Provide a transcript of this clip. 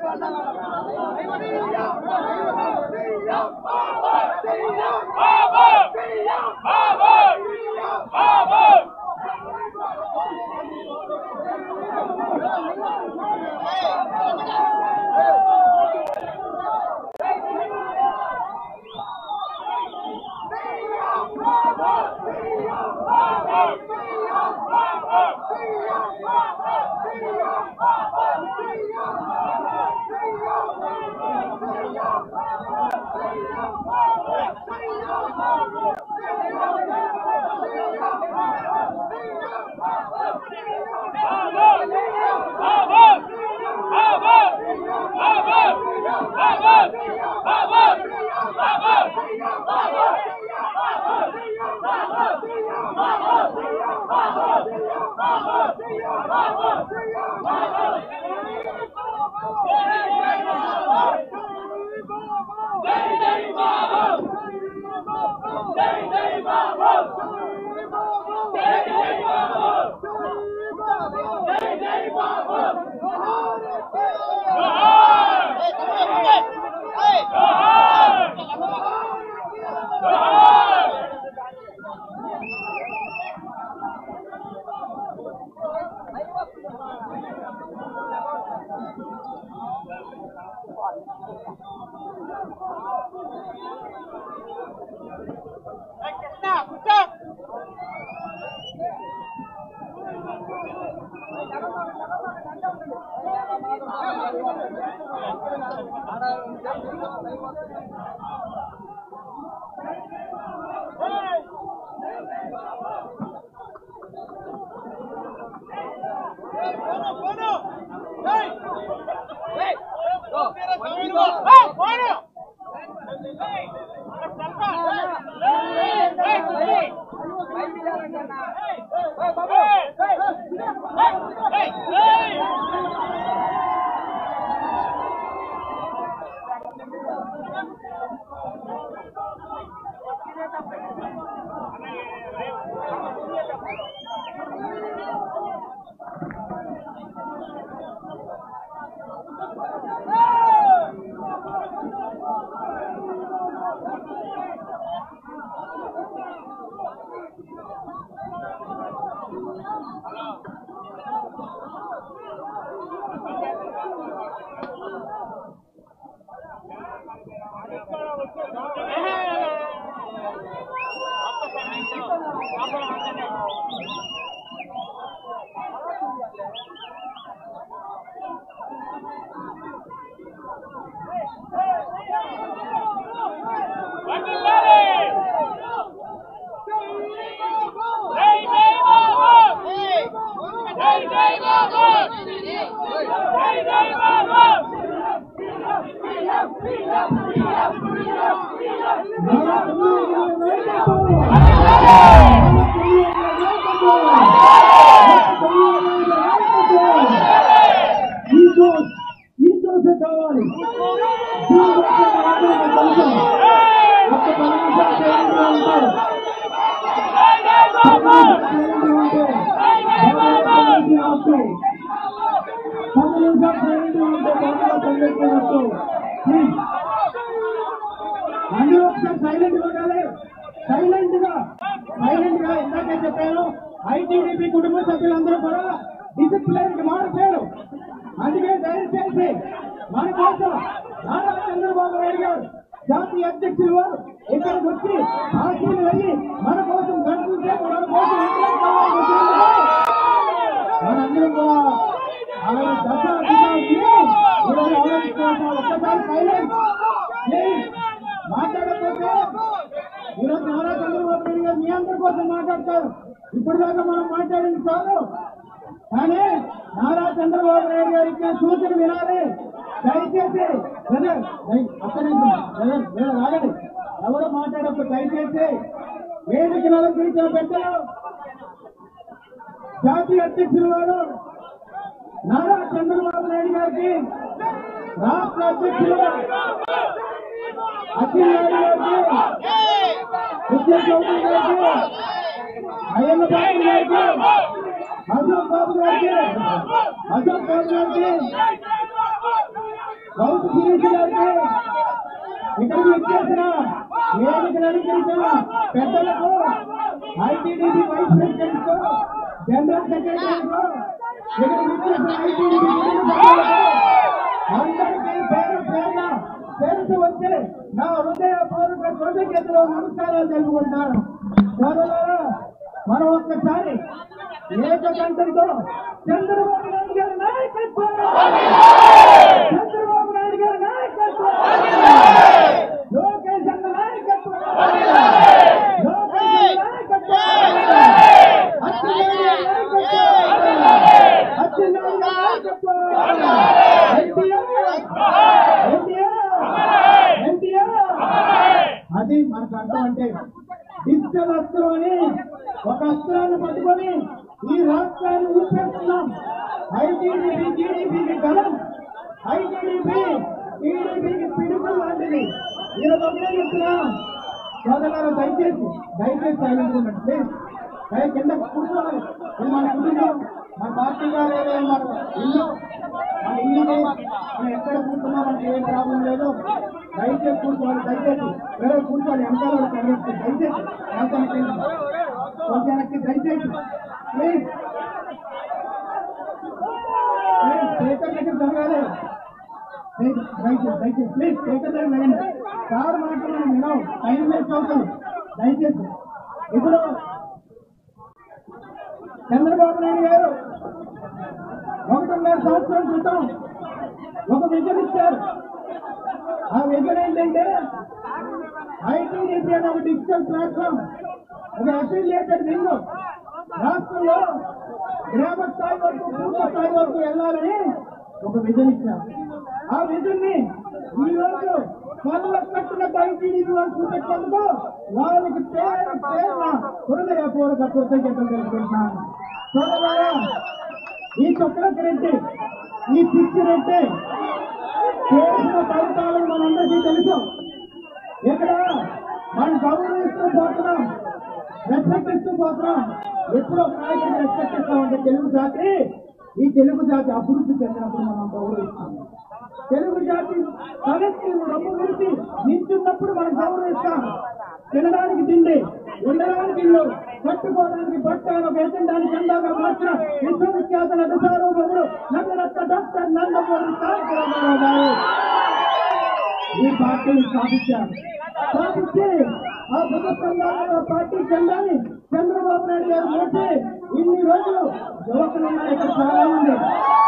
TDP కుటుంబ సభ్యులందరూ కూడా డిసిప్లిన్ కి మారిపోయారు. అందుకే దయచేసి మన కోసం నారా చంద్రబాబు నాయుడు గారు జాతీయ అధ్యక్షులు వారు ఇక్కడికి వచ్చి ఆశీలు వెళ్ళి మన కోసం గడుపుతుంటే మన కోసం మనందరం కూడా ఆయన ఒక్కసారి సైలెంట్ మాట్లాడకపోతే ఈరోజు నారా చంద్రబాబు నాయుడు గారు మీ అందరి కోసం మాట్లాడతారు. ఇప్పుడు దాకా మనం మాట్లాడింది చాలు, కానీ నారా చంద్రబాబు నాయుడు గారు ఇచ్చిన సూచన వినాలి. దయచేసి ఆగండి, ఎవరు మాట్లాడప్పుడు దయచేసి వేదిక నలభై పెద్దలు జాతీయ అధ్యక్షులు వారు నారా చంద్రబాబు నాయుడు గారికి, రాష్ట్ర అధ్యక్షులు అఖిల్ నాయుడు గారికి, విజయ చౌదరి గారికి, అయ్యన్న బాబు గారికి, అశోక్ బాబు గారికి, గౌతు శిరీష్ గారికి ఇక్కడికి వచ్చేసిన వేదికలు అలంకరించిన పెద్దలకు ఐటీడీపీ వైస్ ప్రెసిడెంట్ జనరల్ సెక్రటరీకు ఇక్కడికి వచ్చేసిన ఐటీడీపీ అందరికీ పేరు పేరున పేరుకు వచ్చి నా హృదయపూర్వక కృతజ్ఞతలు నమస్కారాలు తెలుపుకుంటున్నాను. సోదరులారా, మనం ఒక్కసారి ఏకకంఠంతో చంద్రబాబు నాయుడు గారి నాయకత్వం, చంద్రబాబు నాయుడు గారి నాయకత్వం, లోకేష్ అన్న నాయకత్వం, లోకేష్ నాయకత్వం, అచ్చెన్నాయుడు నాయకత్వం, అది మనకు అర్థం. అంటే డిజిటల్ అస్త్రం అని ఒక అస్త్రాన్ని పట్టుకొని ఈ రాష్ట్రాన్ని ఊపేస్తున్నాం. ఐటీడీపీ టీడీపీకి బలం, ఐటీడీపీ టీడీపీకి పిడుగులు లాంటిది. ఈరోజు ఒకటే చెప్తున్నాం, సోదరులారా, దయచేసి సైలెంట్ ప్లీజ్. కింద కూర్చోవాలి. ఇది మన కుటుంబం, మన పార్టీ కార్యాలయం, మన ఇల్లు, మన ఇల్లుని మనం ఎక్కడ కూర్చున్నా మనకి ఏం ప్రాబ్లం లేదు. దయచేసి కూర్చోవాలి. దయచేసి వేరే కూర్చోవాలి. వెనకాల కనిపిస్తుంది. దయచేసి వెనక్కి దయచేసి ప్లీజ్ స్పీకర్ దగ్గర జరగాలి. దయచేసి ప్లీజ్ స్పీకర్ దగ్గర వెళ్ళండి. సార్ మాటలు మనం వినవు, టైం వేస్ట్ అవుతుంది. దయచేసి ఇప్పుడు చంద్రబాబు నాయుడు గారు 1.5 సంవత్సరాల క్రితం ఒక విజన్ ఇచ్చారు. ఆ విజన్ ఏంటంటే ఐటీడీపీ అనే ఒక డిజిటల్ ప్లాట్ఫామ్, ఒక అఫిలియేటెడ్ వింగ్ రాష్ట్రంలో గ్రామ స్థాయి వరకు, పూర్తి స్థాయి వరకు వెళ్ళాలని ఒక విజన్ ఇచ్చారు. ఆ విజన్ ని ఈ రోజు కళ్ళ కట్టినట్టు ఐటీడీపీ వాళ్ళు చూపెట్టినందుకు వాళ్ళకి పేరున హృదయపూర్వక కృతజ్ఞతలు తెలుసుకుంటున్నాను. సోదరులారా, ఈ చొక్కలకి రెడ్డి, ఈ పిచ్చి రెడ్డి చేసిన ఫలితాలను మనందరికీ తెలుసు. ఇక్కడ మనం గౌరవిస్తూ పోతున్నాం, రెస్పెక్ట్ ఇస్తూ పోతున్నాం. ఎప్పుడో నాయకుడిని రెస్పెక్ట్ ఇస్తామంటే తెలుగు జాతి, ఈ తెలుగు జాతి అభివృద్ధి చెందినప్పుడు మనం గౌరవిస్తాం. తెలుగు జాతి తలెత్తి రొమ్ము విరిచి నించున్నప్పుడు మనం గౌరవిస్తాం. తినడానికి తిండి, ఉండడానికి ఇల్లు, కట్టుకోవడానికి బట్ట, ఒక ఎజెండాని చందాగా మార్చిన విశ్వవిఖ్యాత నటసార్వభౌముడు నటరత్న డాక్టర్ నందమూరి తారక రామారావు గారు ఈ పార్టీని స్థాపించారు. స్థాపించి ఆ భుజస్కంధాలలో పార్టీ జెండాని చంద్రబాబు నాయుడు గారు మోసి ఇన్ని రోజులు యువకులు ఉన్నారు ఇక్కడ చాలా మంది.